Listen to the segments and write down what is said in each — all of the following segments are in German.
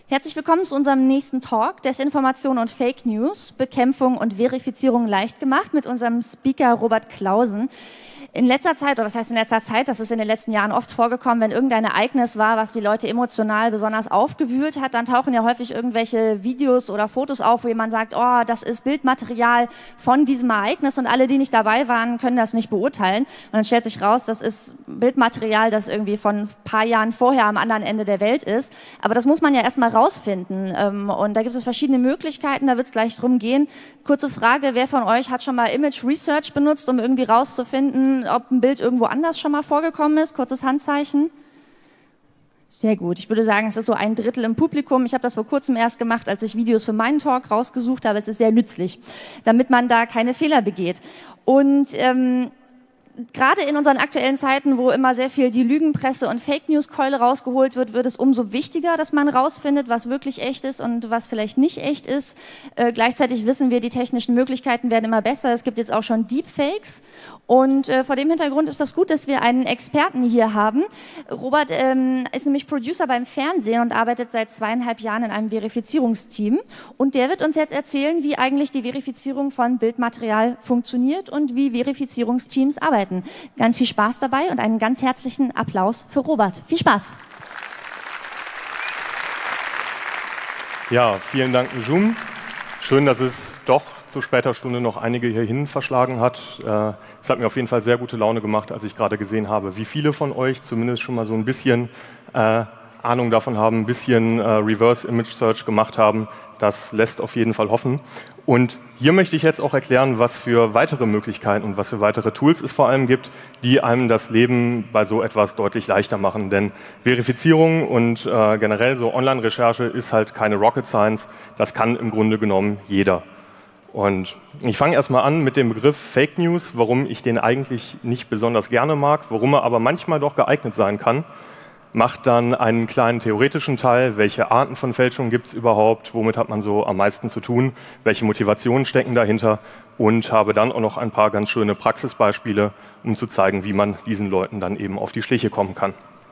Herzlich willkommen zu unserem nächsten Talk, Desinformation und Fake News, Bekämpfung und Verifizierung leicht gemacht, mit unserem Speaker Robert Clausen. In letzter Zeit, oder was heißt in letzter Zeit, das ist in den letzten Jahren oft vorgekommen, wenn irgendein Ereignis war, was die Leute emotional besonders aufgewühlt hat, dann tauchen ja häufig irgendwelche Videos oder Fotos auf, wo jemand sagt, oh, das ist Bildmaterial von diesem Ereignis und alle, die nicht dabei waren, können das nicht beurteilen. Und dann stellt sich raus, das ist Bildmaterial, das irgendwie von ein paar Jahren vorher am anderen Ende der Welt ist. Aber das muss man ja erstmal rausfinden. Und da gibt es verschiedene Möglichkeiten, da wird es gleich drum gehen. Kurze Frage, wer von euch hat schon mal Image Research benutzt, um irgendwie rauszufinden, ob ein Bild irgendwo anders schon mal vorgekommen ist? Kurzes Handzeichen. Sehr gut. Ich würde sagen, es ist so 1/3 im Publikum. Ich habe das vor kurzem erst gemacht, als ich Videos für meinen Talk rausgesucht habe. Es ist sehr nützlich, damit man da keine Fehler begeht. Und gerade in unseren aktuellen Zeiten, wo immer sehr viel die Lügenpresse und Fake-News-Keule rausgeholt wird, wird es umso wichtiger, dass man rausfindet, was wirklich echt ist und was vielleicht nicht echt ist. Gleichzeitig wissen wir, die technischen Möglichkeiten werden immer besser. Es gibt jetzt auch schon Deepfakes. Und vor dem Hintergrund ist das gut, dass wir einen Experten hier haben. Robert ist nämlich Producer beim Fernsehen und arbeitet seit 2,5 Jahren in einem Verifizierungsteam. Und der wird uns jetzt erzählen, wie eigentlich die Verifizierung von Bildmaterial funktioniert und wie Verifizierungsteams arbeiten. Ganz viel Spaß dabei und einen ganz herzlichen Applaus für Robert. Viel Spaß! Ja, vielen Dank, Njum. Schön, dass es doch zu später Stunde noch einige hierhin verschlagen hat. Es hat mir auf jeden Fall sehr gute Laune gemacht, als ich gerade gesehen habe, wie viele von euch zumindest schon mal so ein bisschen Ahnung davon haben, ein bisschen Reverse Image Search gemacht haben. Das lässt auf jeden Fall hoffen. Und hier möchte ich jetzt auch erklären, was für weitere Möglichkeiten und was für weitere Tools es vor allem gibt, die einem das Leben bei so etwas deutlich leichter machen. Denn Verifizierung und generell so Online-Recherche ist halt keine Rocket Science. Das kann im Grunde genommen jeder. Und ich fange erstmal an mit dem Begriff Fake News, warum ich den eigentlich nicht besonders gerne mag, warum er aber manchmal doch geeignet sein kann. Macht dann einen kleinen theoretischen Teil, welche Arten von Fälschungen gibt es überhaupt, womit hat man so am meisten zu tun, welche Motivationen stecken dahinter und habe dann auch noch ein paar ganz schöne Praxisbeispiele, um zu zeigen, wie man diesen Leuten dann eben auf die Schliche kommen kann.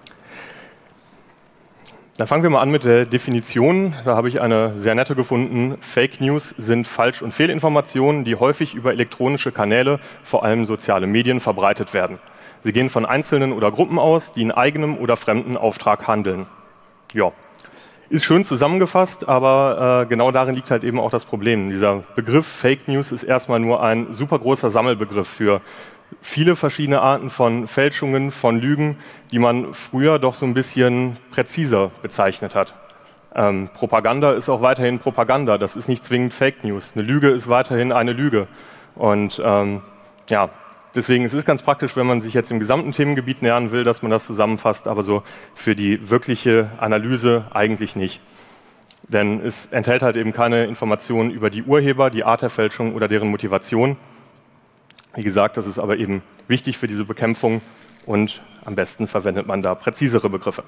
Dann fangen wir mal an mit der Definition. Da habe ich eine sehr nette gefunden. Fake News sind Falsch- und Fehlinformationen, die häufig über elektronische Kanäle, vor allem soziale Medien, verbreitet werden. Sie gehen von Einzelnen oder Gruppen aus, die in eigenem oder fremden Auftrag handeln. Ja, ist schön zusammengefasst, aber genau darin liegt halt eben auch das Problem. Dieser Begriff Fake News ist erstmal nur ein super großer Sammelbegriff für viele verschiedene Arten von Fälschungen, von Lügen, die man früher doch so ein bisschen präziser bezeichnet hat. Propaganda ist auch weiterhin Propaganda, das ist nicht zwingend Fake News. Eine Lüge ist weiterhin eine Lüge. Und ja, deswegen ist es ganz praktisch, wenn man sich jetzt im gesamten Themengebiet nähern will, dass man das zusammenfasst, aber so für die wirkliche Analyse eigentlich nicht. Denn es enthält halt eben keine Informationen über die Urheber, die Art der Fälschung oder deren Motivation. Wie gesagt, das ist aber eben wichtig für diese Bekämpfung und am besten verwendet man da präzisere Begriffe.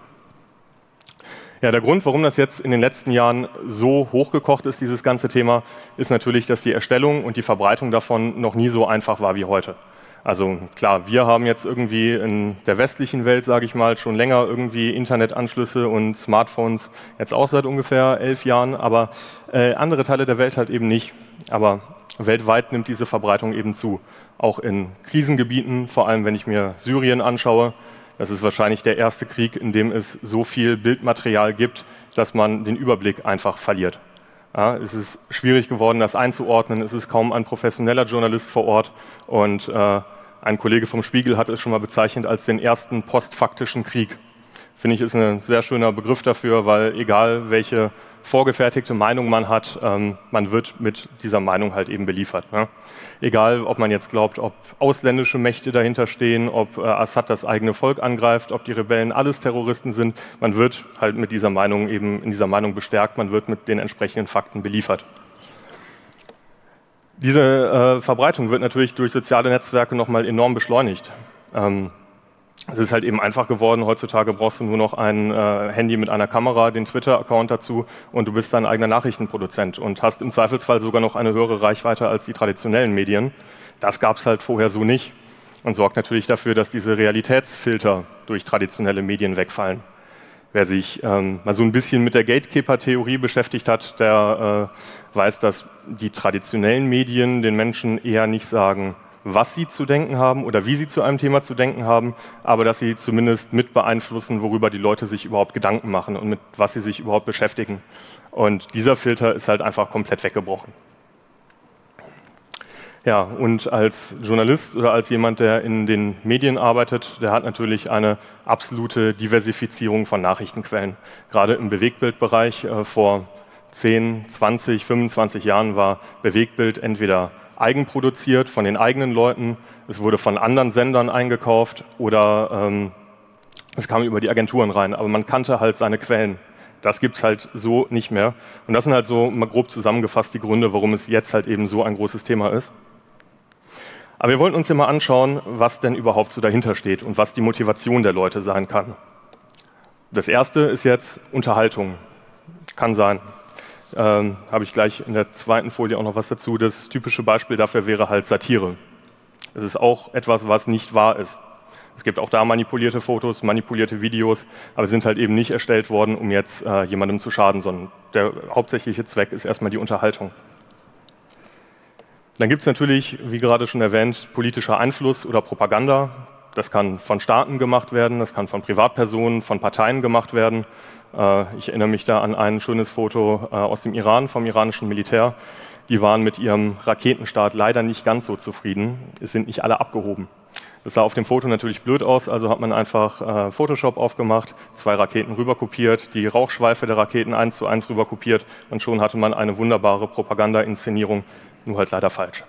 Ja, der Grund, warum das jetzt in den letzten Jahren so hochgekocht ist, dieses ganze Thema, ist natürlich, dass die Erstellung und die Verbreitung davon noch nie so einfach war wie heute. Also klar, wir haben jetzt irgendwie in der westlichen Welt, sage ich mal, schon länger irgendwie Internetanschlüsse und Smartphones, jetzt auch seit ungefähr 11 Jahren, aber andere Teile der Welt halt eben nicht. Aber weltweit nimmt diese Verbreitung eben zu. Auch in Krisengebieten, vor allem wenn ich mir Syrien anschaue. Das ist wahrscheinlich der erste Krieg, in dem es so viel Bildmaterial gibt, dass man den Überblick einfach verliert. Ja, es ist schwierig geworden, das einzuordnen. Es ist kaum ein professioneller Journalist vor Ort. Und ein Kollege vom Spiegel hat es schon mal bezeichnet als den ersten postfaktischen Krieg. Finde ich, ist ein sehr schöner Begriff dafür, weil egal welche vorgefertigte Meinung man hat, man wird mit dieser Meinung halt eben beliefert. Ne? Egal, ob man jetzt glaubt, ob ausländische Mächte dahinter stehen, ob Assad das eigene Volk angreift, ob die Rebellen alles Terroristen sind, man wird halt mit dieser Meinung eben in dieser Meinung bestärkt, man wird mit den entsprechenden Fakten beliefert. Diese Verbreitung wird natürlich durch soziale Netzwerke nochmal enorm beschleunigt. Es ist halt eben einfach geworden, heutzutage brauchst du nur noch ein Handy mit einer Kamera, den Twitter-Account dazu und du bist dein eigener Nachrichtenproduzent und hast im Zweifelsfall sogar noch eine höhere Reichweite als die traditionellen Medien. Das gab es halt vorher so nicht und sorgt natürlich dafür, dass diese Realitätsfilter durch traditionelle Medien wegfallen. Wer sich mal so ein bisschen mit der Gatekeeper-Theorie beschäftigt hat, der weiß, dass die traditionellen Medien den Menschen eher nicht sagen, was sie zu denken haben oder wie sie zu einem Thema zu denken haben, aber dass sie zumindest mit beeinflussen, worüber die Leute sich überhaupt Gedanken machen und mit was sie sich überhaupt beschäftigen. Und dieser Filter ist halt einfach komplett weggebrochen. Ja, und als Journalist oder als jemand, der in den Medien arbeitet, der hat natürlich eine absolute Diversifizierung von Nachrichtenquellen. Gerade im Bewegtbildbereich vor 10, 20, 25 Jahren war Bewegtbild entweder eigenproduziert von den eigenen Leuten, es wurde von anderen Sendern eingekauft oder es kam über die Agenturen rein, aber man kannte halt seine Quellen. Das gibt es halt so nicht mehr. Und das sind halt so mal grob zusammengefasst die Gründe, warum es jetzt halt eben so ein großes Thema ist. Aber wir wollten uns ja mal anschauen, was denn überhaupt so dahinter steht und was die Motivation der Leute sein kann. Das erste ist jetzt Unterhaltung. Kann sein. Habe ich gleich in der zweiten Folie auch noch was dazu. Das typische Beispiel dafür wäre halt Satire. Es ist auch etwas, was nicht wahr ist. Es gibt auch da manipulierte Fotos, manipulierte Videos, aber sie sind halt eben nicht erstellt worden, um jetzt jemandem zu schaden, sondern der hauptsächliche Zweck ist erstmal die Unterhaltung. Dann gibt es natürlich, wie gerade schon erwähnt, politischer Einfluss oder Propaganda. Das kann von Staaten gemacht werden, das kann von Privatpersonen, von Parteien gemacht werden. Ich erinnere mich da an ein schönes Foto aus dem Iran, vom iranischen Militär. Die waren mit ihrem Raketenstart leider nicht ganz so zufrieden. Es sind nicht alle abgehoben. Das sah auf dem Foto natürlich blöd aus, also hat man einfach Photoshop aufgemacht, 2 Raketen rüberkopiert, die Rauchschweife der Raketen 1:1 rüberkopiert und schon hatte man eine wunderbare Propaganda-Inszenierung, nur halt leider falsch.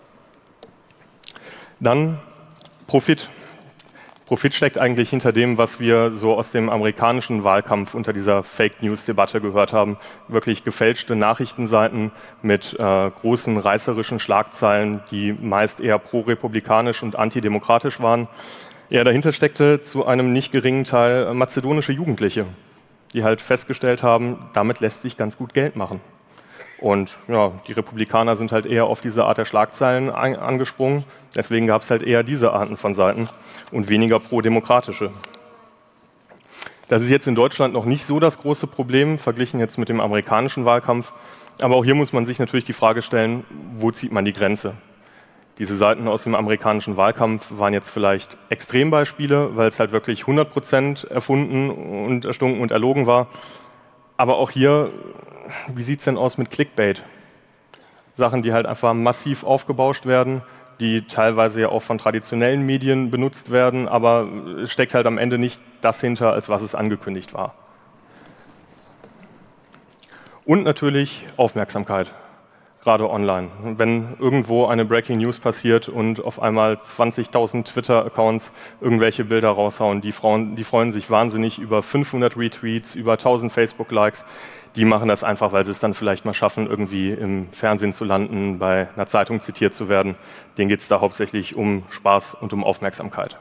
Dann Profit. Profit steckt eigentlich hinter dem, was wir so aus dem amerikanischen Wahlkampf unter dieser Fake-News-Debatte gehört haben. Wirklich gefälschte Nachrichtenseiten mit großen reißerischen Schlagzeilen, die meist eher pro-republikanisch und antidemokratisch waren. Ja, dahinter steckte zu einem nicht geringen Teil mazedonische Jugendliche, die halt festgestellt haben, damit lässt sich ganz gut Geld machen. Und ja, die Republikaner sind halt eher auf diese Art der Schlagzeilen angesprungen. Deswegen gab es halt eher diese Arten von Seiten und weniger pro-demokratische. Das ist jetzt in Deutschland noch nicht so das große Problem, verglichen jetzt mit dem amerikanischen Wahlkampf. Aber auch hier muss man sich natürlich die Frage stellen, wo zieht man die Grenze? Diese Seiten aus dem amerikanischen Wahlkampf waren jetzt vielleicht Extrembeispiele, weil es halt wirklich 100% erfunden und erstunken und erlogen war. Aber auch hier, wie sieht es denn aus mit Clickbait? Sachen, die halt einfach massiv aufgebauscht werden, die teilweise ja auch von traditionellen Medien benutzt werden, aber es steckt halt am Ende nicht das hinter, als was es angekündigt war. Und natürlich Aufmerksamkeit, gerade online. Wenn irgendwo eine Breaking News passiert und auf einmal 20.000 Twitter-Accounts irgendwelche Bilder raushauen, die freuen sich wahnsinnig über 500 Retweets, über 1000 Facebook-Likes. Die machen das einfach, weil sie es dann vielleicht mal schaffen, irgendwie im Fernsehen zu landen, bei einer Zeitung zitiert zu werden. Denen geht es da hauptsächlich um Spaß und um Aufmerksamkeit.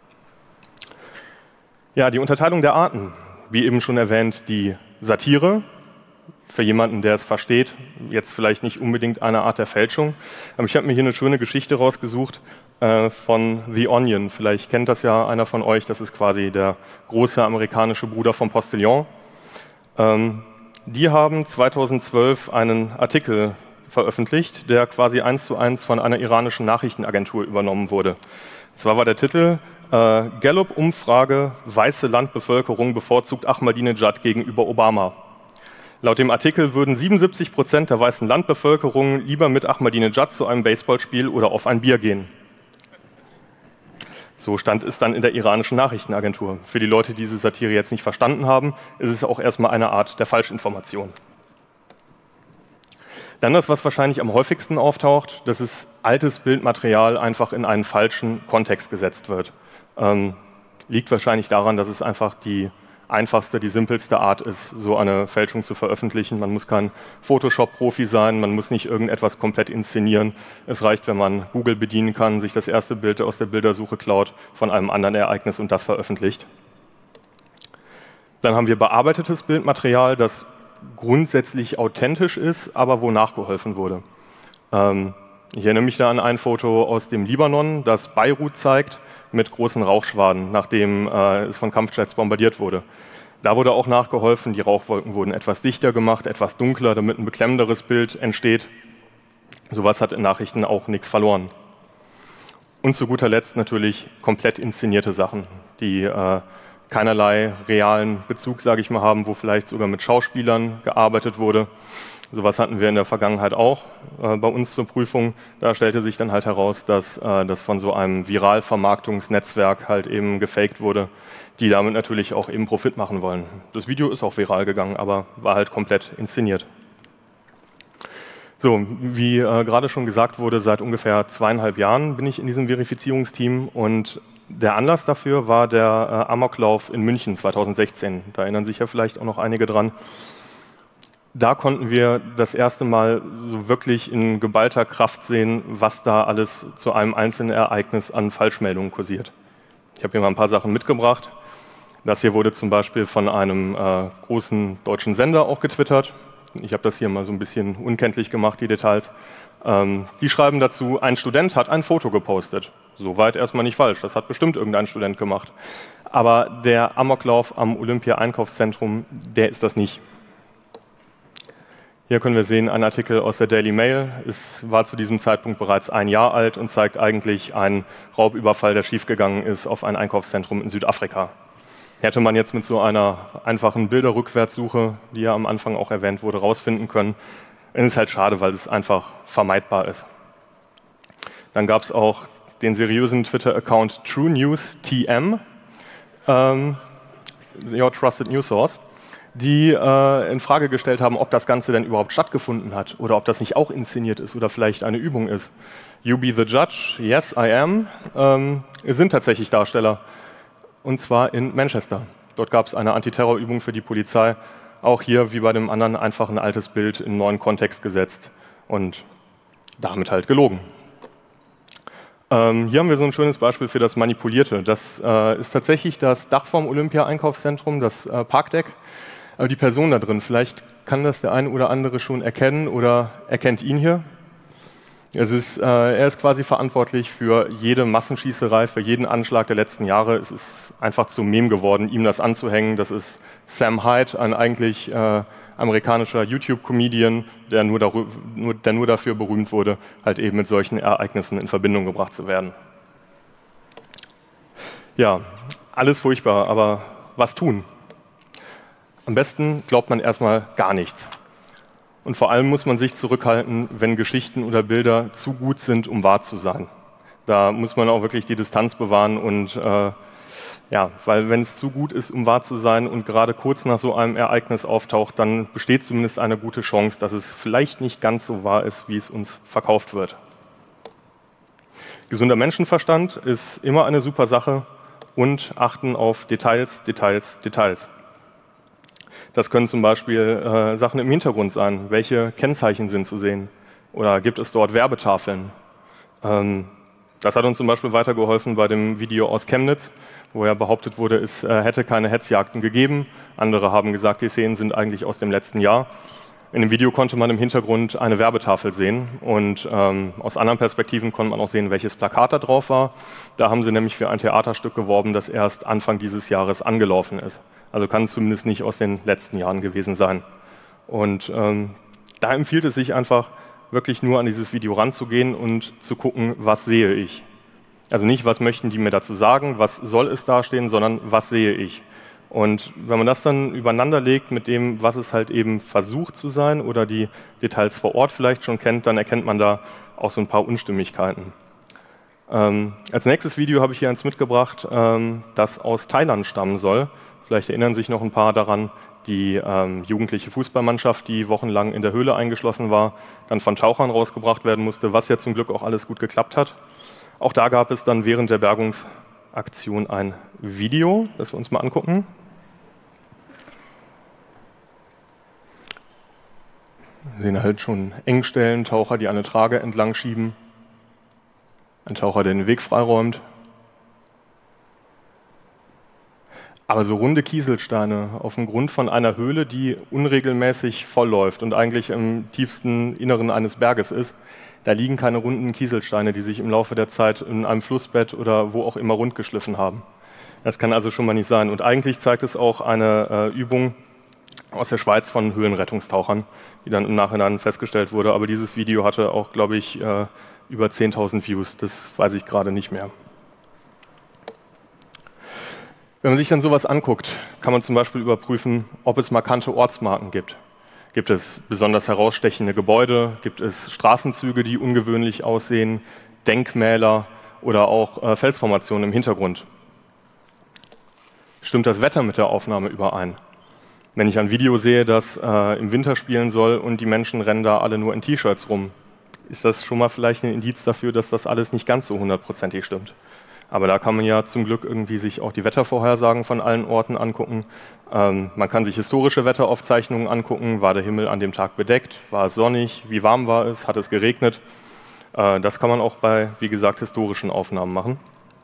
Ja, die Unterteilung der Arten. Wie eben schon erwähnt, die Satire. Für jemanden, der es versteht, jetzt vielleicht nicht unbedingt eine Art der Fälschung. Aber ich habe mir hier eine schöne Geschichte rausgesucht von The Onion. Vielleicht kennt das ja einer von euch. Das ist quasi der große amerikanische Bruder vom Postillon. Die haben 2012 einen Artikel veröffentlicht, der quasi 1:1 von einer iranischen Nachrichtenagentur übernommen wurde. Zwar war der Titel Gallup-Umfrage, weiße Landbevölkerung bevorzugt Ahmadinejad gegenüber Obama. Laut dem Artikel würden 77% der weißen Landbevölkerung lieber mit Ahmadinejad zu einem Baseballspiel oder auf ein Bier gehen. So stand es dann in der iranischen Nachrichtenagentur. Für die Leute, die diese Satire jetzt nicht verstanden haben, ist es auch erstmal eine Art der Falschinformation. Dann das, was wahrscheinlich am häufigsten auftaucht, dass es altes Bildmaterial einfach in einen falschen Kontext gesetzt wird. Liegt wahrscheinlich daran, dass es einfach die einfachste, die simpelste Art ist, so eine Fälschung zu veröffentlichen. Man muss kein Photoshop-Profi sein, man muss nicht irgendetwas komplett inszenieren. Es reicht, wenn man Google bedienen kann, sich das erste Bild aus der Bildersuche klaut von einem anderen Ereignis und das veröffentlicht. Dann haben wir bearbeitetes Bildmaterial, das grundsätzlich authentisch ist, aber wo nachgeholfen wurde. Ich erinnere mich da an ein Foto aus dem Libanon, das Beirut zeigt, mit großen Rauchschwaden, nachdem es von Kampfjets bombardiert wurde. Da wurde auch nachgeholfen, die Rauchwolken wurden etwas dichter gemacht, etwas dunkler, damit ein beklemmenderes Bild entsteht. Sowas hat in Nachrichten auch nichts verloren. Und zu guter Letzt natürlich komplett inszenierte Sachen, die keinerlei realen Bezug, sage ich mal, haben, wo vielleicht sogar mit Schauspielern gearbeitet wurde. Sowas hatten wir in der Vergangenheit auch bei uns zur Prüfung. Da stellte sich dann halt heraus, dass das von so einem Viral-Vermarktungsnetzwerk halt eben gefaked wurde, die damit natürlich auch eben Profit machen wollen. Das Video ist auch viral gegangen, aber war halt komplett inszeniert. So, wie gerade schon gesagt wurde, seit ungefähr 2,5 Jahren bin ich in diesem Verifizierungsteam und der Anlass dafür war der Amoklauf in München 2016. Da erinnern sich ja vielleicht auch noch einige dran. Da konnten wir das erste Mal so wirklich in geballter Kraft sehen, was da alles zu einem einzelnen Ereignis an Falschmeldungen kursiert. Ich habe hier mal ein paar Sachen mitgebracht. Das hier wurde zum Beispiel von einem großen deutschen Sender auch getwittert. Ich habe das hier mal so ein bisschen unkenntlich gemacht, die Details. Die schreiben dazu, ein Student hat ein Foto gepostet. Soweit erstmal nicht falsch, das hat bestimmt irgendein Student gemacht. Aber der Amoklauf am Olympia-Einkaufszentrum, der ist das nicht. Hier können wir sehen, ein Artikel aus der Daily Mail. Es war zu diesem Zeitpunkt bereits 1 Jahr alt und zeigt eigentlich einen Raubüberfall, der schiefgegangen ist auf ein Einkaufszentrum in Südafrika. Hätte man jetzt mit so einer einfachen Bilderrückwärtssuche, die ja am Anfang auch erwähnt wurde, rausfinden können, dann ist es halt schade, weil es einfach vermeidbar ist. Dann gab es auch den seriösen Twitter-Account True News TM, Your Trusted News Source, die in Frage gestellt haben, ob das Ganze denn überhaupt stattgefunden hat oder ob das nicht auch inszeniert ist oder vielleicht eine Übung ist. You be the judge, yes I am, sind tatsächlich Darsteller. Und zwar in Manchester. Dort gab es eine Antiterrorübung für die Polizei. Auch hier, wie bei dem anderen, einfach ein altes Bild in einen neuen Kontext gesetzt und damit halt gelogen. Hier haben wir so ein schönes Beispiel für das Manipulierte. Das ist tatsächlich das Dach vom Olympia-Einkaufszentrum, das Parkdeck. Aber die Person da drin, vielleicht kann das der eine oder andere schon erkennen oder erkennt ihn hier. Er ist quasi verantwortlich für jede Massenschießerei, für jeden Anschlag der letzten Jahre. Es ist einfach zum Meme geworden, ihm das anzuhängen. Das ist Sam Hyde, ein eigentlich amerikanischer YouTube-Comedian, der nur dafür berühmt wurde, halt eben mit solchen Ereignissen in Verbindung gebracht zu werden. Ja, alles furchtbar, aber was tun? Am besten glaubt man erstmal gar nichts. Und vor allem muss man sich zurückhalten, wenn Geschichten oder Bilder zu gut sind, um wahr zu sein. Da muss man auch wirklich die Distanz bewahren und weil wenn es zu gut ist, um wahr zu sein und gerade kurz nach so einem Ereignis auftaucht, dann besteht zumindest eine gute Chance, dass es vielleicht nicht ganz so wahr ist, wie es uns verkauft wird. Gesunder Menschenverstand ist immer eine super Sache und achten auf Details, Details, Details. Das können zum Beispiel Sachen im Hintergrund sein. Welche Kennzeichen sind zu sehen? Oder gibt es dort Werbetafeln? Das hat uns zum Beispiel weitergeholfen bei dem Video aus Chemnitz, wo ja behauptet wurde, es hätte keine Hetzjagden gegeben. Andere haben gesagt, die Szenen sind eigentlich aus dem letzten Jahr. In dem Video konnte man im Hintergrund eine Werbetafel sehen und aus anderen Perspektiven konnte man auch sehen, welches Plakat da drauf war. Da haben sie nämlich für ein Theaterstück geworben, das erst Anfang dieses Jahres angelaufen ist. Also kann es zumindest nicht aus den letzten Jahren gewesen sein. Und da empfiehlt es sich einfach, wirklich nur an dieses Video ranzugehen und zu gucken, was sehe ich. Also nicht, was möchten die mir dazu sagen, was soll es dastehen, sondern was sehe ich. Und wenn man das dann übereinander legt mit dem, was es halt eben versucht zu sein oder die Details vor Ort vielleicht schon kennt, dann erkennt man da auch so ein paar Unstimmigkeiten. Als nächstes Video habe ich hier eins mitgebracht, das aus Thailand stammen soll. Vielleicht erinnern sich noch ein paar daran, die jugendliche Fußballmannschaft, die wochenlang in der Höhle eingeschlossen war, dann von Tauchern rausgebracht werden musste, was ja zum Glück auch alles gut geklappt hat. Auch da gab es dann während der Bergungsaktion ein Video, das wir uns mal angucken. Wir sehen halt schon Engstellen, Taucher, die eine Trage entlang schieben. Ein Taucher, der den Weg freiräumt. Aber so runde Kieselsteine auf dem Grund von einer Höhle, die unregelmäßig vollläuft und eigentlich im tiefsten Inneren eines Berges ist, da liegen keine runden Kieselsteine, die sich im Laufe der Zeit in einem Flussbett oder wo auch immer rund geschliffen haben. Das kann also schon mal nicht sein. Und eigentlich zeigt es auch eine Übung aus der Schweiz von Höhlenrettungstauchern, die dann im Nachhinein festgestellt wurde. Aber dieses Video hatte auch, glaube ich, über 10.000 Views. Das weiß ich gerade nicht mehr. Wenn man sich dann sowas anguckt, kann man zum Beispiel überprüfen, ob es markante Ortsmarken gibt. Gibt es besonders herausstechende Gebäude? Gibt es Straßenzüge, die ungewöhnlich aussehen? Denkmäler oder auch Felsformationen im Hintergrund? Stimmt das Wetter mit der Aufnahme überein? Wenn ich ein Video sehe, das im Winter spielen soll und die Menschen rennen da alle nur in T-Shirts rum, ist das schon mal vielleicht ein Indiz dafür, dass das alles nicht ganz so hundertprozentig stimmt. Aber da kann man ja zum Glück irgendwie sich auch die Wettervorhersagen von allen Orten angucken. Man kann sich historische Wetteraufzeichnungen angucken. War der Himmel an dem Tag bedeckt? War es sonnig? Wie warm war es? Hat es geregnet? Das kann man auch bei, wie gesagt, historischen Aufnahmen machen.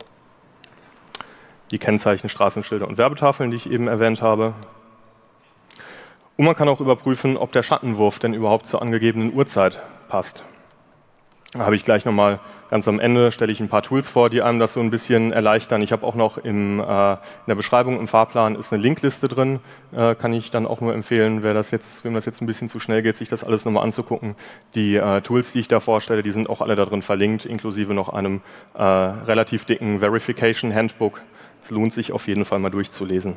Die Kennzeichen, Straßenschilder und Werbetafeln, die ich eben erwähnt habe. Und man kann auch überprüfen, ob der Schattenwurf denn überhaupt zur angegebenen Uhrzeit passt. Da habe ich gleich nochmal ganz am Ende, stelle ich ein paar Tools vor, die einem das so ein bisschen erleichtern. Ich habe auch noch in der Beschreibung im Fahrplan ist eine Linkliste drin, kann ich dann auch nur empfehlen, wem das jetzt ein bisschen zu schnell geht, sich das alles nochmal anzugucken. Die Tools, die ich da vorstelle, die sind auch alle da drin verlinkt, inklusive noch einem relativ dicken Verification Handbook. Es lohnt sich auf jeden Fall mal durchzulesen.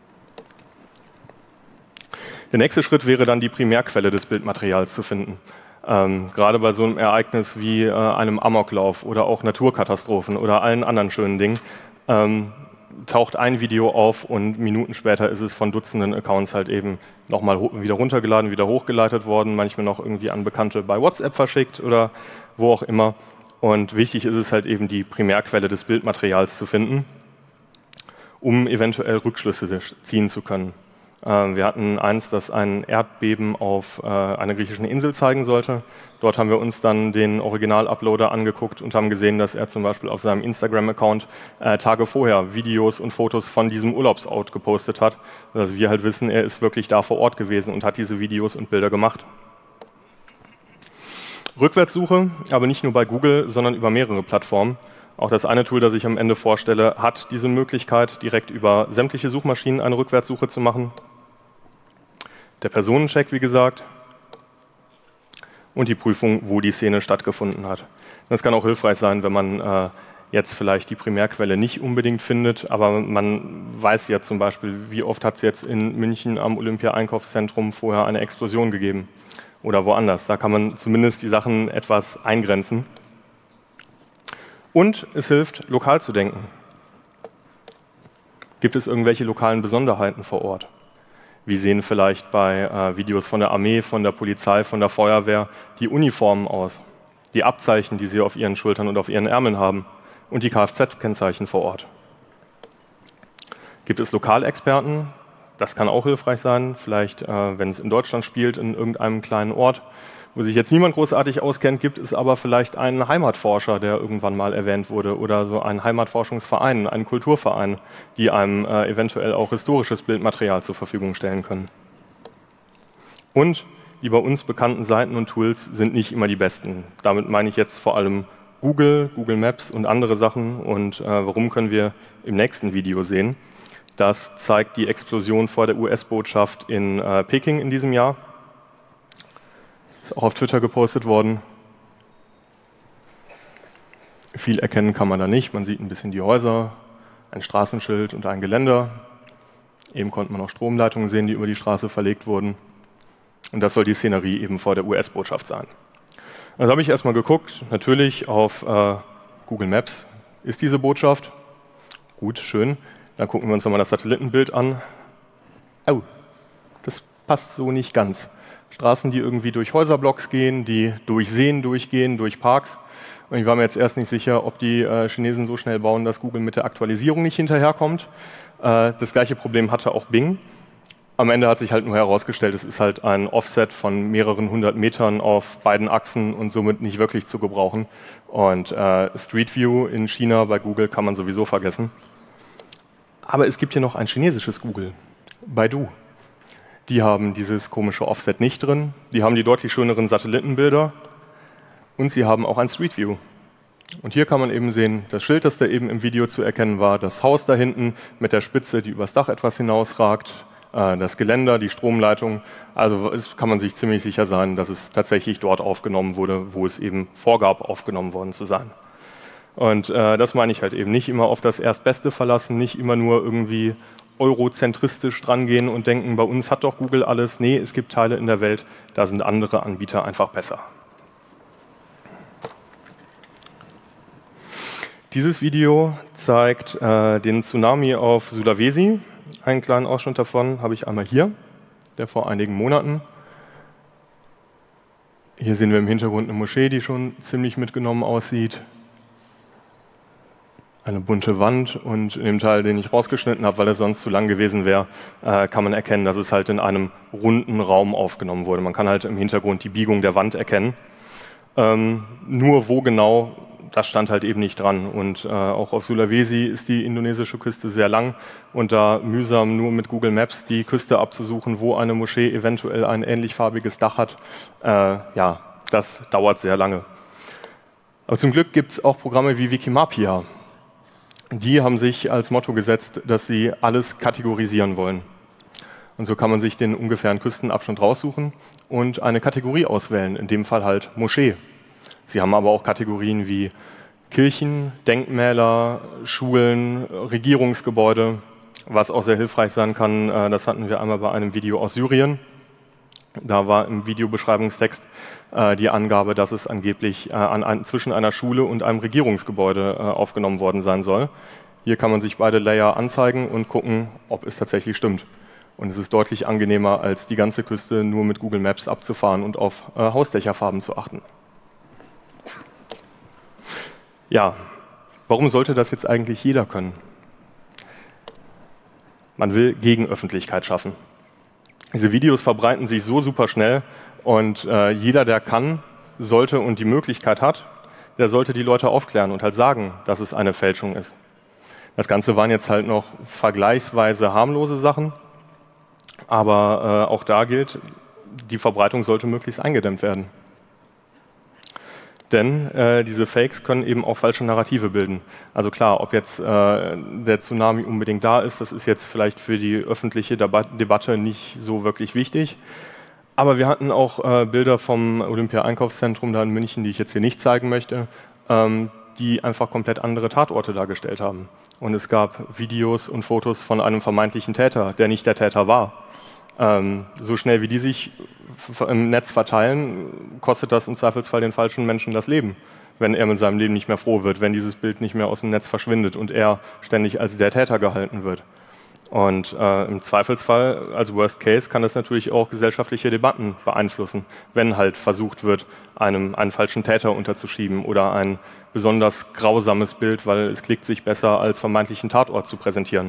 Der nächste Schritt wäre dann, die Primärquelle des Bildmaterials zu finden. Gerade bei so einem Ereignis wie einem Amoklauf oder auch Naturkatastrophen oder allen anderen schönen Dingen, taucht ein Video auf und Minuten später ist es von Dutzenden Accounts halt eben nochmal wieder runtergeladen, wieder hochgeleitet worden, manchmal noch irgendwie an Bekannte bei WhatsApp verschickt oder wo auch immer. Und wichtig ist es halt eben, die Primärquelle des Bildmaterials zu finden, um eventuell Rückschlüsse ziehen zu können. Wir hatten eins, das ein Erdbeben auf einer griechischen Insel zeigen sollte. Dort haben wir uns dann den Original-Uploader angeguckt und haben gesehen, dass er zum Beispiel auf seinem Instagram-Account Tage vorher Videos und Fotos von diesem Urlaubsort gepostet hat. Dass wir halt wissen, er ist wirklich da vor Ort gewesen und hat diese Videos und Bilder gemacht. Rückwärtssuche, aber nicht nur bei Google, sondern über mehrere Plattformen. Auch das eine Tool, das ich am Ende vorstelle, hat diese Möglichkeit, direkt über sämtliche Suchmaschinen eine Rückwärtssuche zu machen. Der Personencheck, wie gesagt, und die Prüfung, wo die Szene stattgefunden hat. Das kann auch hilfreich sein, wenn man jetzt vielleicht die Primärquelle nicht unbedingt findet, aber man weiß ja zum Beispiel, wie oft hat es jetzt in München am Olympia-Einkaufszentrum vorher eine Explosion gegeben oder woanders. Da kann man zumindest die Sachen etwas eingrenzen. Und es hilft, lokal zu denken. Gibt es irgendwelche lokalen Besonderheiten vor Ort? Wie sehen vielleicht bei Videos von der Armee, von der Polizei, von der Feuerwehr die Uniformen aus? Die Abzeichen, die sie auf ihren Schultern und auf ihren Ärmeln haben und die Kfz-Kennzeichen vor Ort. Gibt es Lokalexperten? Das kann auch hilfreich sein, vielleicht wenn es in Deutschland spielt, in irgendeinem kleinen Ort, wo sich jetzt niemand großartig auskennt, gibt es aber vielleicht einen Heimatforscher, der irgendwann mal erwähnt wurde, oder so einen Heimatforschungsverein, einen Kulturverein, die einem eventuell auch historisches Bildmaterial zur Verfügung stellen können. Und die bei uns bekannten Seiten und Tools sind nicht immer die besten. Damit meine ich jetzt vor allem Google, Google Maps und andere Sachen. Und warum, können wir im nächsten Video sehen. Das zeigt die Explosion vor der US-Botschaft in Peking in diesem Jahr. Ist auch auf Twitter gepostet worden. Viel erkennen kann man da nicht. Man sieht ein bisschen die Häuser, ein Straßenschild und ein Geländer. Eben konnte man auch Stromleitungen sehen, die über die Straße verlegt wurden. Und das soll die Szenerie eben vor der US-Botschaft sein. Also habe ich erstmal geguckt, natürlich auf Google Maps ist diese Botschaft. Gut, schön. Dann gucken wir uns nochmal das Satellitenbild an. Oh, das passt so nicht ganz. Straßen, die irgendwie durch Häuserblocks gehen, die durch Seen durchgehen, durch Parks. Und ich war mir jetzt erst nicht sicher, ob die Chinesen so schnell bauen, dass Google mit der Aktualisierung nicht hinterherkommt. Das gleiche Problem hatte auch Bing. Am Ende hat sich halt nur herausgestellt, es ist halt ein Offset von mehreren hundert Metern auf beiden Achsen und somit nicht wirklich zu gebrauchen. Und Street View in China bei Google kann man sowieso vergessen. Aber es gibt hier noch ein chinesisches Google, Baidu. Die haben dieses komische Offset nicht drin. Die haben die deutlich schöneren Satellitenbilder. Und sie haben auch ein Street View. Und hier kann man eben sehen, das Schild, das da eben im Video zu erkennen war, das Haus da hinten mit der Spitze, die übers Dach etwas hinausragt, das Geländer, die Stromleitung. Also kann man sich ziemlich sicher sein, dass es tatsächlich dort aufgenommen wurde, wo es eben vorgab, aufgenommen worden zu sein. Und das meine ich halt eben, nicht immer auf das Erstbeste verlassen, nicht immer nur irgendwie eurozentristisch drangehen und denken, bei uns hat doch Google alles. Nee, es gibt Teile in der Welt, da sind andere Anbieter einfach besser. Dieses Video zeigt den Tsunami auf Sulawesi. Einen kleinen Ausschnitt davon habe ich einmal hier, der vor einigen Monaten. Hier sehen wir im Hintergrund eine Moschee, die schon ziemlich mitgenommen aussieht. Eine bunte Wand und in dem Teil, den ich rausgeschnitten habe, weil er sonst zu lang gewesen wäre, kann man erkennen, dass es halt in einem runden Raum aufgenommen wurde. Man kann halt im Hintergrund die Biegung der Wand erkennen. Nur wo genau, das stand halt eben nicht dran. Und auch auf Sulawesi ist die indonesische Küste sehr lang und da mühsam nur mit Google Maps die Küste abzusuchen, wo eine Moschee eventuell ein ähnlich farbiges Dach hat, ja, das dauert sehr lange. Aber zum Glück gibt es auch Programme wie Wikimapia. Die haben sich als Motto gesetzt, dass sie alles kategorisieren wollen. Und so kann man sich den ungefähren Küstenabschnitt raussuchen und eine Kategorie auswählen, in dem Fall halt Moschee. Sie haben aber auch Kategorien wie Kirchen, Denkmäler, Schulen, Regierungsgebäude, was auch sehr hilfreich sein kann. Das hatten wir einmal bei einem Video aus Syrien. Da war im Videobeschreibungstext die Angabe, dass es angeblich zwischen einer Schule und einem Regierungsgebäude aufgenommen worden sein soll. Hier kann man sich beide Layer anzeigen und gucken, ob es tatsächlich stimmt. Und es ist deutlich angenehmer, als die ganze Küste nur mit Google Maps abzufahren und auf Hausdächerfarben zu achten. Ja, warum sollte das jetzt eigentlich jeder können? Man will Gegenöffentlichkeit schaffen. Diese Videos verbreiten sich so super schnell und jeder, der kann, sollte und die Möglichkeit hat, der sollte die Leute aufklären und halt sagen, dass es eine Fälschung ist. Das Ganze waren jetzt halt noch vergleichsweise harmlose Sachen, aber auch da gilt, die Verbreitung sollte möglichst eingedämmt werden. Denn diese Fakes können eben auch falsche Narrative bilden. Also klar, ob jetzt der Tsunami unbedingt da ist, das ist jetzt vielleicht für die öffentliche Debatte nicht so wirklich wichtig. Aber wir hatten auch Bilder vom Olympia-Einkaufszentrum da in München, die ich jetzt hier nicht zeigen möchte, die einfach komplett andere Tatorte dargestellt haben. Und es gab Videos und Fotos von einem vermeintlichen Täter, der nicht der Täter war. So schnell wie die sich im Netz verteilen, kostet das im Zweifelsfall den falschen Menschen das Leben, wenn er mit seinem Leben nicht mehr froh wird, wenn dieses Bild nicht mehr aus dem Netz verschwindet und er ständig als der Täter gehalten wird. Und im Zweifelsfall, als Worst Case, kann das natürlich auch gesellschaftliche Debatten beeinflussen, wenn halt versucht wird, einen falschen Täter unterzuschieben oder ein besonders grausames Bild, weil es klickt sich besser, als vermeintlichen Tatort zu präsentieren.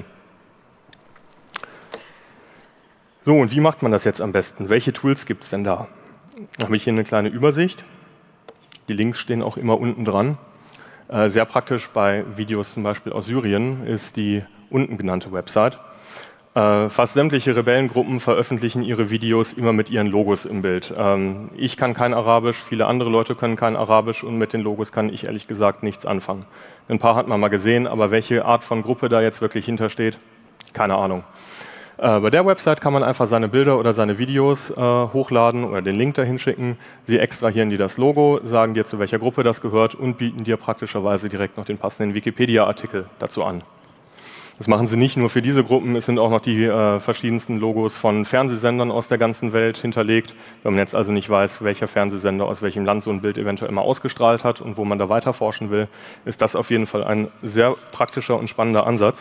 So, und wie macht man das jetzt am besten? Welche Tools gibt es denn da? Da habe ich hier eine kleine Übersicht. Die Links stehen auch immer unten dran. Sehr praktisch bei Videos zum Beispiel aus Syrien ist die unten genannte Website. Fast sämtliche Rebellengruppen veröffentlichen ihre Videos immer mit ihren Logos im Bild. Ich kann kein Arabisch, viele andere Leute können kein Arabisch und mit den Logos kann ich ehrlich gesagt nichts anfangen. Ein paar hat man mal gesehen, aber welche Art von Gruppe da jetzt wirklich hintersteht, keine Ahnung. Bei der Website kann man einfach seine Bilder oder seine Videos hochladen oder den Link dahin schicken. Sie extrahieren dir das Logo, sagen dir, zu welcher Gruppe das gehört und bieten dir praktischerweise direkt noch den passenden Wikipedia-Artikel dazu an. Das machen sie nicht nur für diese Gruppen, es sind auch noch die verschiedensten Logos von Fernsehsendern aus der ganzen Welt hinterlegt. Wenn man jetzt also nicht weiß, welcher Fernsehsender aus welchem Land so ein Bild eventuell mal ausgestrahlt hat und wo man da weiter forschen will, ist das auf jeden Fall ein sehr praktischer und spannender Ansatz.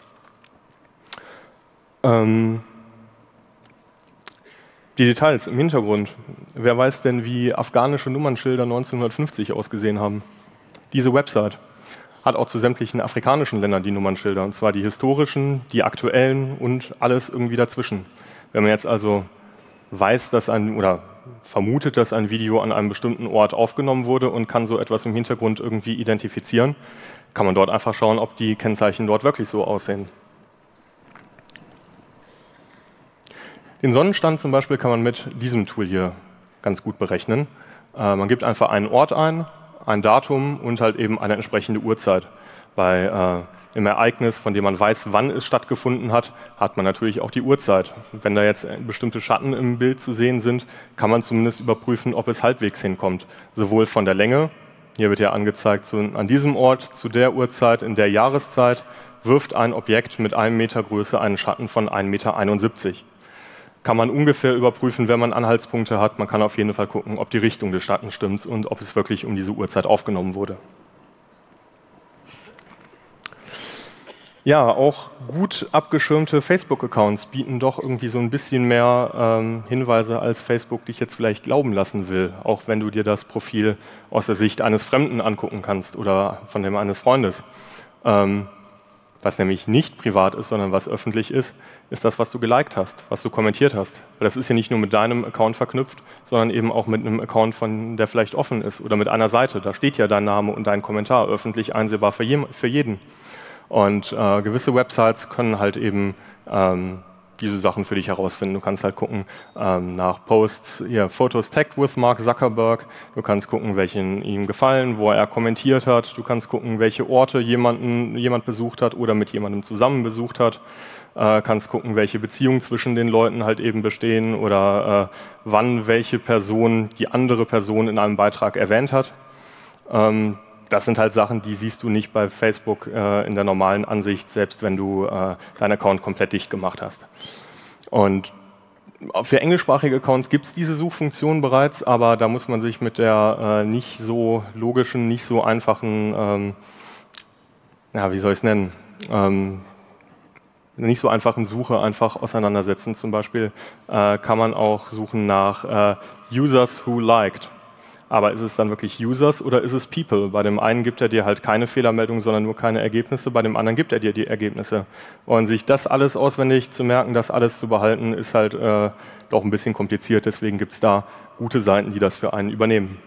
Die Details im Hintergrund. Wer weiß denn, wie afghanische Nummernschilder 1950 ausgesehen haben? Diese Website hat auch zu sämtlichen afrikanischen Ländern die Nummernschilder, und zwar die historischen, die aktuellen und alles irgendwie dazwischen. Wenn man jetzt also weiß, dass oder vermutet, dass ein Video an einem bestimmten Ort aufgenommen wurde und kann so etwas im Hintergrund irgendwie identifizieren, kann man dort einfach schauen, ob die Kennzeichen dort wirklich so aussehen. Den Sonnenstand zum Beispiel kann man mit diesem Tool hier ganz gut berechnen. Man gibt einfach einen Ort ein, ein Datum und halt eben eine entsprechende Uhrzeit. Bei im Ereignis, von dem man weiß, wann es stattgefunden hat, hat man natürlich auch die Uhrzeit. Wenn da jetzt bestimmte Schatten im Bild zu sehen sind, kann man zumindest überprüfen, ob es halbwegs hinkommt. Sowohl von der Länge, hier wird ja angezeigt, so an diesem Ort, zu der Uhrzeit, in der Jahreszeit, wirft ein Objekt mit 1 Meter Größe einen Schatten von 1,71 Meter. Kann man ungefähr überprüfen, wenn man Anhaltspunkte hat. Man kann auf jeden Fall gucken, ob die Richtung des Schattens stimmt und ob es wirklich um diese Uhrzeit aufgenommen wurde. Ja, auch gut abgeschirmte Facebook-Accounts bieten doch irgendwie so ein bisschen mehr Hinweise, als Facebook dich jetzt vielleicht glauben lassen will, auch wenn du dir das Profil aus der Sicht eines Fremden angucken kannst oder von dem eines Freundes. Was nämlich nicht privat ist, sondern was öffentlich ist, ist das, was du geliked hast, was du kommentiert hast. Weil das ist ja nicht nur mit deinem Account verknüpft, sondern eben auch mit einem Account, der vielleicht offen ist oder mit einer Seite. Da steht ja dein Name und dein Kommentar öffentlich einsehbar für jeden. Und gewisse Websites können halt eben diese Sachen für dich herausfinden. Du kannst halt gucken nach Posts, hier Photos tagged with Mark Zuckerberg. Du kannst gucken, welchen ihm gefallen, wo er kommentiert hat. Du kannst gucken, welche Orte jemand besucht hat oder mit jemandem zusammen besucht hat. Kannst gucken, welche Beziehungen zwischen den Leuten halt eben bestehen oder wann welche Person die andere Person in einem Beitrag erwähnt hat. Das sind halt Sachen, die siehst du nicht bei Facebook in der normalen Ansicht, selbst wenn du deinen Account komplett dicht gemacht hast. Und für englischsprachige Accounts gibt es diese Suchfunktion bereits, aber da muss man sich mit der nicht so logischen, nicht so einfachen, wie soll ich es nennen, nicht so einfachen Suche einfach auseinandersetzen. Zum Beispiel kann man auch suchen nach Users who liked. Aber ist es dann wirklich Users oder ist es People? Bei dem einen gibt er dir halt keine Fehlermeldung, sondern nur keine Ergebnisse, bei dem anderen gibt er dir die Ergebnisse. Und sich das alles auswendig zu merken, das alles zu behalten, ist halt doch ein bisschen kompliziert. Deswegen gibt es da gute Seiten, die das für einen übernehmen.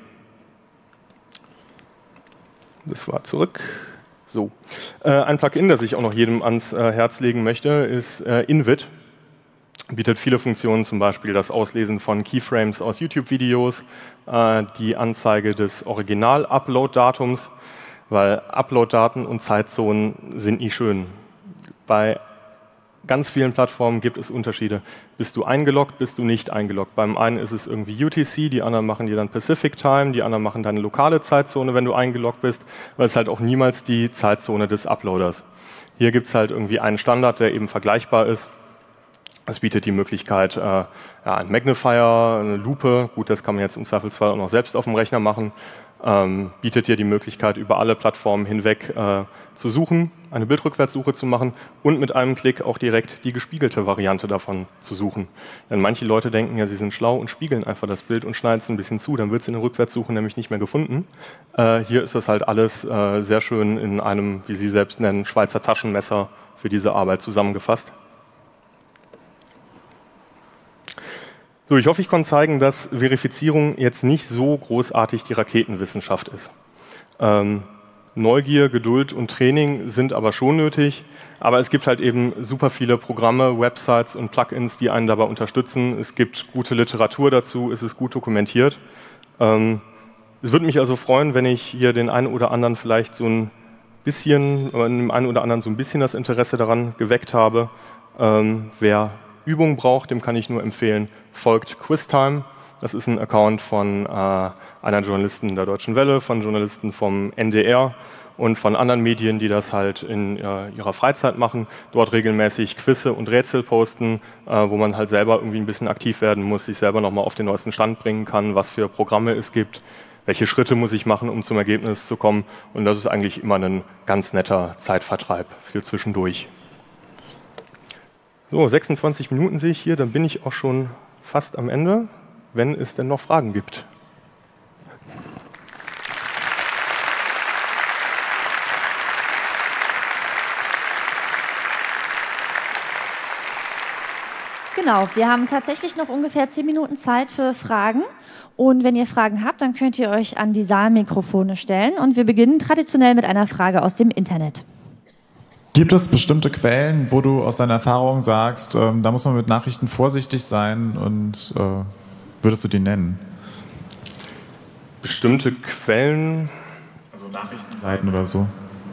Das war zurück. So. Ein Plugin, das ich auch noch jedem ans Herz legen möchte, ist Invid. Bietet viele Funktionen, zum Beispiel das Auslesen von Keyframes aus YouTube-Videos, die Anzeige des Original-Upload-Datums, weil Upload-Daten und Zeitzonen sind nie schön. Bei ganz vielen Plattformen gibt es Unterschiede. Bist du eingeloggt, bist du nicht eingeloggt? Beim einen ist es irgendwie UTC, die anderen machen dir dann Pacific Time, die anderen machen deine lokale Zeitzone, wenn du eingeloggt bist, weil es halt auch niemals die Zeitzone des Uploaders. Hier gibt es halt irgendwie einen Standard, der eben vergleichbar ist. Es bietet die Möglichkeit, ein Magnifier, eine Lupe, gut, das kann man jetzt im Zweifelsfall auch noch selbst auf dem Rechner machen, bietet dir die Möglichkeit, über alle Plattformen hinweg zu suchen, eine Bildrückwärtssuche zu machen und mit einem Klick auch direkt die gespiegelte Variante davon zu suchen. Denn manche Leute denken ja, sie sind schlau und spiegeln einfach das Bild und schneiden es ein bisschen zu, dann wird es in der Rückwärtssuche nämlich nicht mehr gefunden. Hier ist das halt alles sehr schön in einem, wie Sie selbst nennen, Schweizer Taschenmesser für diese Arbeit zusammengefasst. So, ich hoffe, ich konnte zeigen, dass Verifizierung jetzt nicht so großartig die Raketenwissenschaft ist. Neugier, Geduld und Training sind aber schon nötig, aber es gibt halt eben super viele Programme, Websites und Plugins, die einen dabei unterstützen. Es gibt gute Literatur dazu, es ist gut dokumentiert. Es würde mich also freuen, wenn ich hier den einen oder anderen vielleicht so ein bisschen, dem einen oder anderen so ein bisschen das Interesse daran geweckt habe. Wer Übung braucht, dem kann ich nur empfehlen, folgt QuizTime. Das ist ein Account von einer Journalistin der Deutschen Welle, von Journalisten vom NDR und von anderen Medien, die das halt in ihrer Freizeit machen, dort regelmäßig Quizze und Rätsel posten, wo man halt selber irgendwie ein bisschen aktiv werden muss, sich selber nochmal auf den neuesten Stand bringen kann, was für Programme es gibt, welche Schritte muss ich machen, um zum Ergebnis zu kommen. Und das ist eigentlich immer ein ganz netter Zeitvertreib für zwischendurch. So, 26 Minuten sehe ich hier, dann bin ich auch schon fast am Ende, wenn es denn noch Fragen gibt. Genau, wir haben tatsächlich noch ungefähr 10 Minuten Zeit für Fragen. Und wenn ihr Fragen habt, dann könnt ihr euch an die Saalmikrofone stellen. Und wir beginnen traditionell mit einer Frage aus dem Internet. Gibt es bestimmte Quellen, wo du aus deiner Erfahrung sagst, da muss man mit Nachrichten vorsichtig sein und würdest du die nennen? Bestimmte Quellen, so Nachrichtenseiten oder so?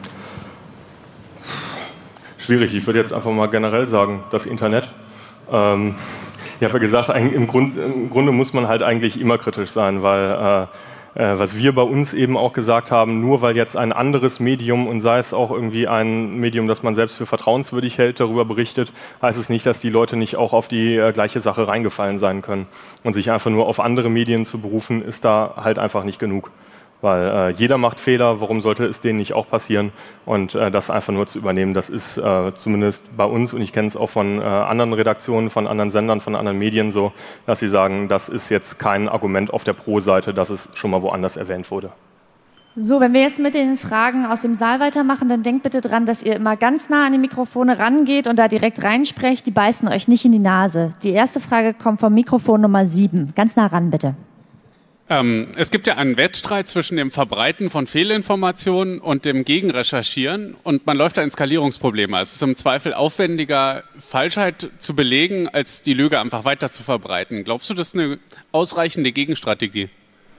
Schwierig, ich würde jetzt einfach mal generell sagen, das Internet. Ich habe ja gesagt, im Grunde muss man halt eigentlich immer kritisch sein, weil was wir bei uns eben auch gesagt haben, nur weil jetzt ein anderes Medium und sei es auch irgendwie ein Medium, das man selbst für vertrauenswürdig hält, darüber berichtet, heißt es nicht, dass die Leute nicht auch auf die gleiche Sache reingefallen sein können. Und sich einfach nur auf andere Medien zu berufen, ist da halt einfach nicht genug. Weil jeder macht Fehler, warum sollte es denen nicht auch passieren? Und das einfach nur zu übernehmen, das ist zumindest bei uns, und ich kenne es auch von anderen Redaktionen, von anderen Sendern, von anderen Medien so, dass sie sagen, das ist jetzt kein Argument auf der Pro-Seite, dass es schon mal woanders erwähnt wurde. So, wenn wir jetzt mit den Fragen aus dem Saal weitermachen, dann denkt bitte dran, dass ihr immer ganz nah an die Mikrofone rangeht und da direkt reinsprecht. Die beißen euch nicht in die Nase. Die erste Frage kommt vom Mikrofon Nummer 7. Ganz nah ran, bitte. Es gibt ja einen Wettstreit zwischen dem Verbreiten von Fehlinformationen und dem Gegenrecherchieren und man läuft da in Skalierungsprobleme. Es ist im Zweifel aufwendiger, Falschheit zu belegen, als die Lüge einfach weiter zu verbreiten. Glaubst du, das ist eine ausreichende Gegenstrategie?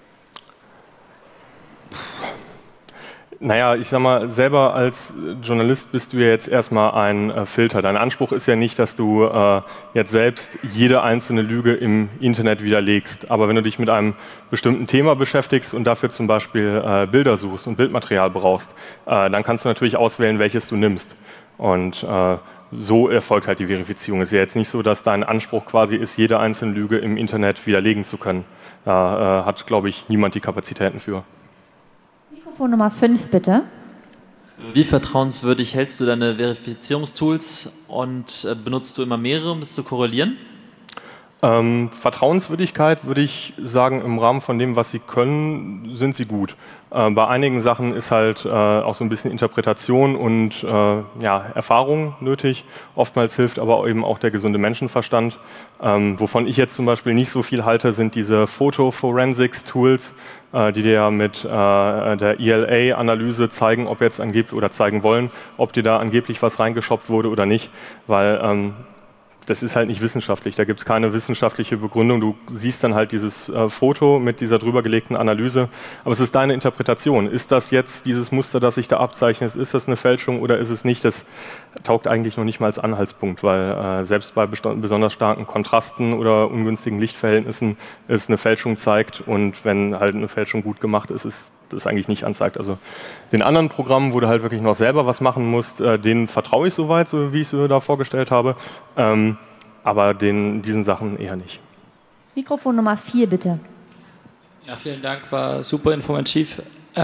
Naja, ich sag mal, selber als Journalist bist du ja jetzt erstmal ein Filter. Dein Anspruch ist ja nicht, dass du jetzt selbst jede einzelne Lüge im Internet widerlegst. Aber wenn du dich mit einem bestimmten Thema beschäftigst und dafür zum Beispiel Bilder suchst und Bildmaterial brauchst, dann kannst du natürlich auswählen, welches du nimmst. Und so erfolgt halt die Verifizierung. Es ist ja jetzt nicht so, dass dein Anspruch quasi ist, jede einzelne Lüge im Internet widerlegen zu können. Da hat, glaube ich, niemand die Kapazitäten für. Mikrofon Nummer 5, bitte. Wie vertrauenswürdig hältst du deine Verifizierungstools und benutzt du immer mehrere, um das zu korrelieren? Vertrauenswürdigkeit würde ich sagen, im Rahmen von dem, was sie können, sind sie gut. Bei einigen Sachen ist halt auch so ein bisschen Interpretation und Erfahrung nötig. Oftmals hilft aber eben auch der gesunde Menschenverstand. Wovon ich jetzt zum Beispiel nicht so viel halte, sind diese Photo-Forensics-Tools, die dir ja mit der ELA-Analyse zeigen, ob jetzt angeblich oder zeigen wollen, ob dir da angeblich was reingeschopft wurde oder nicht, weil das ist halt nicht wissenschaftlich, da gibt es keine wissenschaftliche Begründung. Du siehst dann halt dieses Foto mit dieser drüber gelegten Analyse, aber es ist deine Interpretation. Ist das jetzt dieses Muster, das sich da abzeichnet, ist das eine Fälschung oder ist es nicht? Das taugt eigentlich noch nicht mal als Anhaltspunkt, weil selbst bei besonders starken Kontrasten oder ungünstigen Lichtverhältnissen es eine Fälschung zeigt und wenn halt eine Fälschung gut gemacht ist, ist das eigentlich nicht anzeigt. Also den anderen Programmen, wo du halt wirklich noch selber was machen musst, denen vertraue ich soweit, so wie ich es da vorgestellt habe, aber diesen Sachen eher nicht. Mikrofon Nummer 4, bitte. Ja, vielen Dank, war super informativ.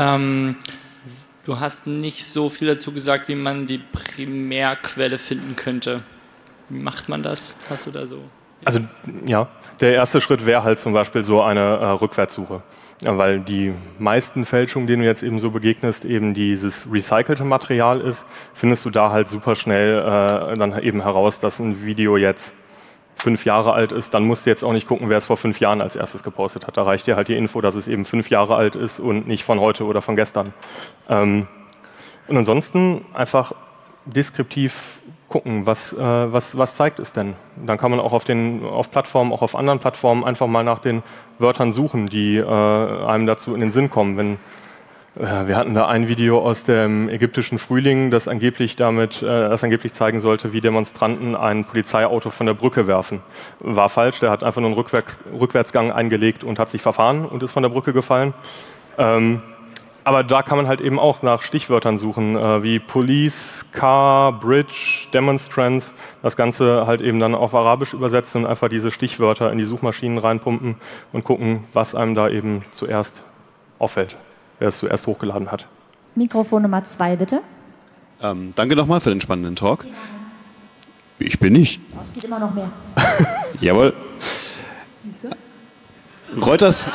Du hast nicht so viel dazu gesagt, wie man die Primärquelle finden könnte. Wie macht man das? Hast du da so? Also ja, der erste Schritt wäre halt zum Beispiel so eine Rückwärtssuche. Ja, weil die meisten Fälschungen, denen du jetzt eben so begegnest, eben dieses recycelte Material ist, findest du da halt super schnell dann eben heraus, dass ein Video jetzt 5 Jahre alt ist. Dann musst du jetzt auch nicht gucken, wer es vor 5 Jahren als erstes gepostet hat. Da reicht dir halt die Info, dass es eben 5 Jahre alt ist und nicht von heute oder von gestern. Und ansonsten einfach deskriptiv gucken, was zeigt es denn? Dann kann man auch auf Plattformen, auch auf anderen Plattformen einfach mal nach den Wörtern suchen, die einem dazu in den Sinn kommen. Wir hatten da ein Video aus dem ägyptischen Frühling, das angeblich zeigen sollte, wie Demonstranten ein Polizeiauto von der Brücke werfen. War falsch, der hat einfach nur einen Rückwärtsgang eingelegt und hat sich verfahren und ist von der Brücke gefallen. Aber da kann man halt eben auch nach Stichwörtern suchen, wie Police, Car, Bridge, Demonstrants, das Ganze halt eben dann auf Arabisch übersetzen und einfach diese Stichwörter in die Suchmaschinen reinpumpen und gucken, was einem da eben zuerst auffällt, wer es zuerst hochgeladen hat. Mikrofon Nummer 2, bitte. Danke nochmal für den spannenden Talk. Ich bin nicht. Es geht immer noch mehr. Jawohl. Siehst du? Reuters...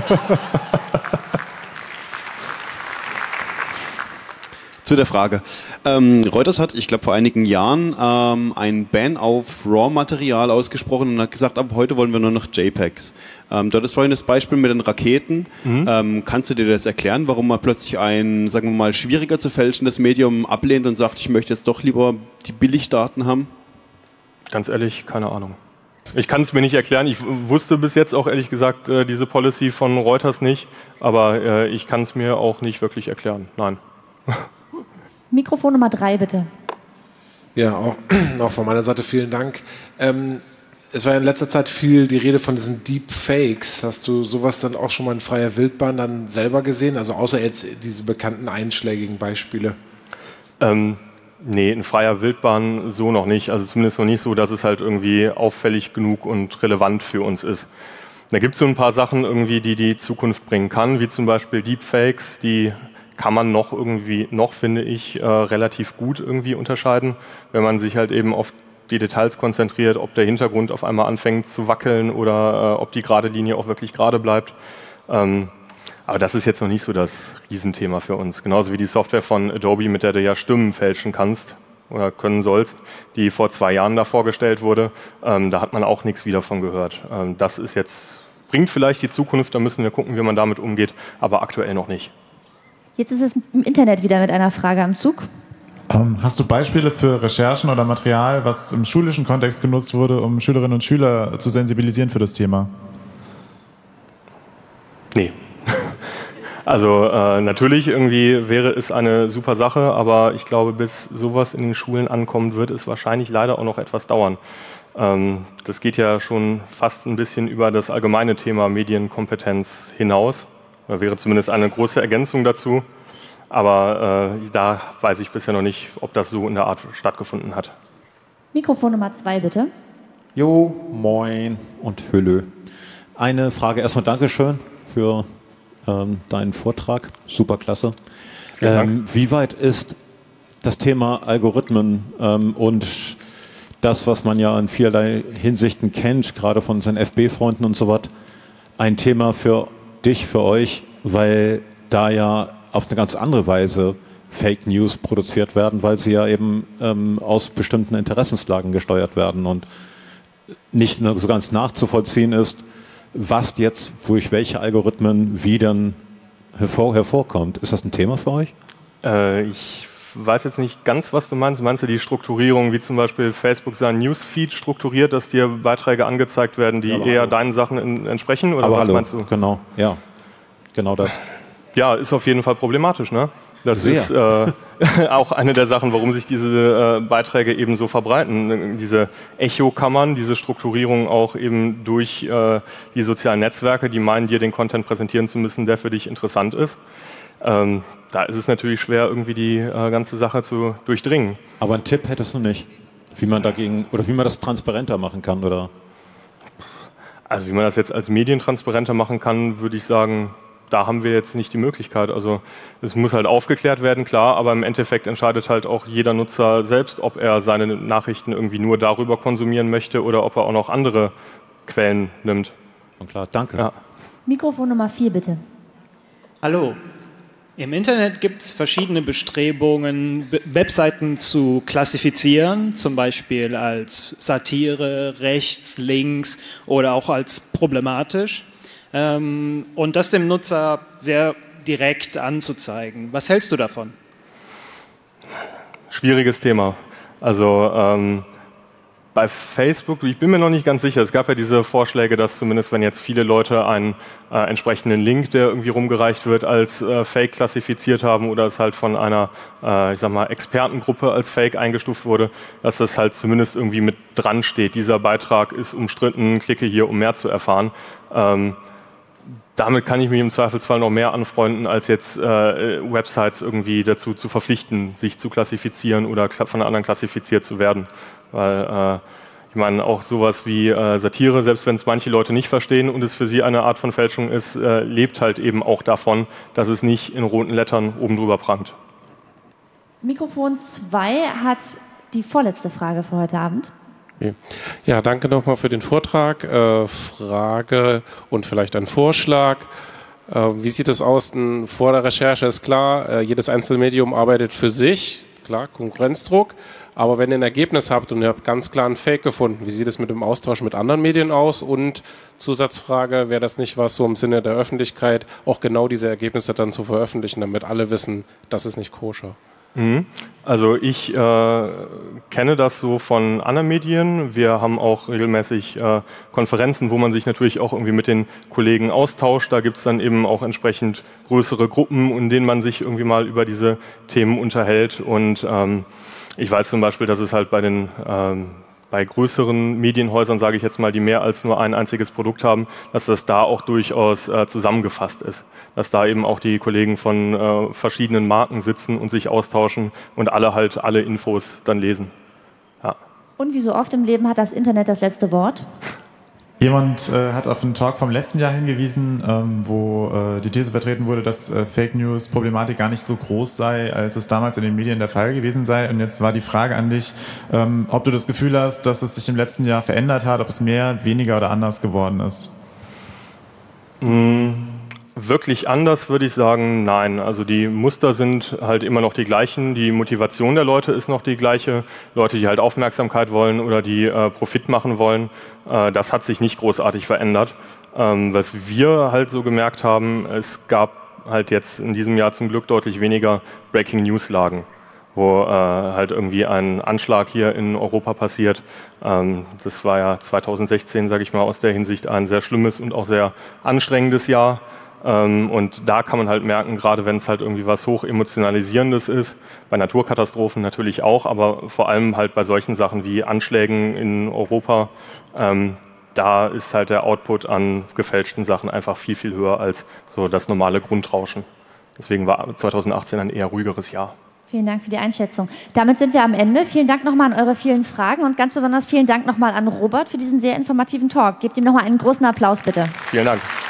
Zu der Frage. Reuters hat, ich glaube vor einigen Jahren, ein Ban auf RAW-Material ausgesprochen und hat gesagt, ab heute wollen wir nur noch JPEGs. Dort ist vorhin das Beispiel mit den Raketen. Kannst du dir das erklären, warum man plötzlich ein, sagen wir mal, schwieriger zu fälschendes Medium ablehnt und sagt, ich möchte jetzt doch lieber die Billigdaten haben? Ganz ehrlich, keine Ahnung. Ich kann es mir nicht erklären. Ich wusste bis jetzt auch ehrlich gesagt diese Policy von Reuters nicht, aber ich kann es mir auch nicht wirklich erklären. Nein. Mikrofon Nummer 3, bitte. Ja, auch von meiner Seite vielen Dank. Es war in letzter Zeit viel die Rede von diesen Deepfakes. Hast du sowas dann auch schon mal in freier Wildbahn dann selber gesehen? Also außer jetzt diese bekannten einschlägigen Beispiele? Nee, in freier Wildbahn so noch nicht. Also zumindest noch nicht so, dass es halt irgendwie auffällig genug und relevant für uns ist. Da gibt es so ein paar Sachen irgendwie, die die Zukunft bringen kann, wie zum Beispiel Deepfakes, die kann man noch, finde ich, relativ gut irgendwie unterscheiden, wenn man sich halt eben auf die Details konzentriert, ob der Hintergrund auf einmal anfängt zu wackeln oder ob die gerade Linie auch wirklich gerade bleibt. Aber das ist jetzt noch nicht so das Riesenthema für uns. Genauso wie die Software von Adobe, mit der du ja Stimmen fälschen kannst oder können sollst, die vor 2 Jahren da vorgestellt wurde. Da hat man auch nichts wieder von gehört. Das ist jetzt, bringt vielleicht die Zukunft, da müssen wir gucken, wie man damit umgeht, aber aktuell noch nicht. Jetzt ist es im Internet wieder mit einer Frage am Zug. Hast du Beispiele für Recherchen oder Material, was im schulischen Kontext genutzt wurde, um Schülerinnen und Schüler zu sensibilisieren für das Thema? Nee. Also natürlich irgendwie wäre es eine super Sache, aber ich glaube, bis sowas in den Schulen ankommt, wird es wahrscheinlich leider auch noch etwas dauern. Das geht ja schon fast ein bisschen über das allgemeine Thema Medienkompetenz hinaus. Da wäre zumindest eine große Ergänzung dazu. Aber da weiß ich bisher noch nicht, ob das so in der Art stattgefunden hat. Mikrofon Nummer 2, bitte. Jo, moin und Hülle. Eine Frage erstmal, Dankeschön für deinen Vortrag, superklasse. Wie weit ist das Thema Algorithmen und das, was man ja in vielerlei Hinsichten kennt, gerade von seinen FB-Freunden und so was, ein Thema für dich, für euch, weil da ja auf eine ganz andere Weise Fake News produziert werden, weil sie ja eben aus bestimmten Interessenslagen gesteuert werden und nicht so ganz nachzuvollziehen ist, was jetzt durch welche Algorithmen wie dann hervorkommt. Ist das ein Thema für euch? Ich weiß jetzt nicht ganz, was du meinst. Meinst du die Strukturierung, wie zum Beispiel Facebook seinen Newsfeed strukturiert, dass dir Beiträge angezeigt werden, die eher deinen Sachen entsprechen? Oder was meinst du? Genau, ja. Genau das. Ja, ist auf jeden Fall problematisch, ne? Das ist auch eine der Sachen, warum sich diese Beiträge eben so verbreiten. Diese Echokammern, diese Strukturierung auch eben durch die sozialen Netzwerke, die meinen, dir den Content präsentieren zu müssen, der für dich interessant ist. Da ist es natürlich schwer, irgendwie die ganze Sache zu durchdringen. Aber einen Tipp hättest du nicht, wie man dagegen oder wie man das transparenter machen kann, oder? Also wie man das jetzt als Medien transparenter machen kann, würde ich sagen, da haben wir jetzt nicht die Möglichkeit. Also es muss halt aufgeklärt werden, klar, aber im Endeffekt entscheidet halt auch jeder Nutzer selbst, ob er seine Nachrichten irgendwie nur darüber konsumieren möchte oder ob er auch noch andere Quellen nimmt. Und klar, danke. Ja. Mikrofon Nummer 4, bitte. Hallo. Im Internet gibt es verschiedene Bestrebungen, Webseiten zu klassifizieren, zum Beispiel als Satire, rechts, links oder auch als problematisch. Und das dem Nutzer sehr direkt anzuzeigen. Was hältst du davon? Schwieriges Thema. Also bei Facebook, ich bin mir noch nicht ganz sicher, es gab ja diese Vorschläge, dass zumindest wenn jetzt viele Leute einen entsprechenden Link, der irgendwie rumgereicht wird, als Fake klassifiziert haben oder es halt von einer, ich sag mal, Expertengruppe als Fake eingestuft wurde, dass das halt zumindest irgendwie mit dran steht. Dieser Beitrag ist umstritten, klicke hier, um mehr zu erfahren. Damit kann ich mich im Zweifelsfall noch mehr anfreunden, als jetzt Websites irgendwie dazu zu verpflichten, sich zu klassifizieren oder von anderen klassifiziert zu werden. Weil ich meine, auch sowas wie Satire, selbst wenn es manche Leute nicht verstehen und es für sie eine Art von Fälschung ist, lebt halt eben auch davon, dass es nicht in roten Lettern oben drüber prangt. Mikrofon 2 hat die vorletzte Frage für heute Abend. Ja, danke nochmal für den Vortrag. Frage und vielleicht ein Vorschlag. Wie sieht es aus? Vor der Recherche ist klar, jedes einzelne Medium arbeitet für sich, klar, Konkurrenzdruck. Aber wenn ihr ein Ergebnis habt und ihr habt ganz klar einen Fake gefunden, wie sieht es mit dem Austausch mit anderen Medien aus? Und Zusatzfrage, wäre das nicht was so im Sinne der Öffentlichkeit, auch genau diese Ergebnisse dann zu veröffentlichen, damit alle wissen, das ist nicht koscher? Also ich kenne das so von anderen Medien. Wir haben auch regelmäßig Konferenzen, wo man sich natürlich auch irgendwie mit den Kollegen austauscht. Da gibt es dann eben auch entsprechend größere Gruppen, in denen man sich irgendwie mal über diese Themen unterhält. Und ich weiß zum Beispiel, dass es halt bei größeren Medienhäusern, sage ich jetzt mal, die mehr als nur ein einziges Produkt haben, dass das da auch durchaus zusammengefasst ist. Dass da eben auch die Kollegen von verschiedenen Marken sitzen und sich austauschen und alle Infos dann lesen. Ja. Und wie so oft im Leben hat das Internet das letzte Wort? Jemand hat auf einen Talk vom letzten Jahr hingewiesen, wo die These vertreten wurde, dass Fake News Problematik gar nicht so groß sei, als es damals in den Medien der Fall gewesen sei. Und jetzt war die Frage an dich, ob du das Gefühl hast, dass es sich im letzten Jahr verändert hat, ob es mehr, weniger oder anders geworden ist. Wirklich anders würde ich sagen, nein. Also die Muster sind halt immer noch die gleichen, die Motivation der Leute ist noch die gleiche. Leute, die halt Aufmerksamkeit wollen oder die Profit machen wollen, das hat sich nicht großartig verändert. Was wir halt so gemerkt haben, es gab halt jetzt in diesem Jahr zum Glück deutlich weniger Breaking-News-Lagen, wo halt irgendwie ein Anschlag hier in Europa passiert. Das war ja 2016, sage ich mal, aus der Hinsicht ein sehr schlimmes und auch sehr anstrengendes Jahr. Und da kann man halt merken, gerade wenn es halt irgendwie was hoch Emotionalisierendes ist, bei Naturkatastrophen natürlich auch, aber vor allem halt bei solchen Sachen wie Anschlägen in Europa, da ist halt der Output an gefälschten Sachen einfach viel, viel höher als so das normale Grundrauschen. Deswegen war 2018 ein eher ruhigeres Jahr. Vielen Dank für die Einschätzung. Damit sind wir am Ende. Vielen Dank nochmal an eure vielen Fragen und ganz besonders vielen Dank nochmal an Robert für diesen sehr informativen Talk. Gebt ihm nochmal einen großen Applaus, bitte. Vielen Dank.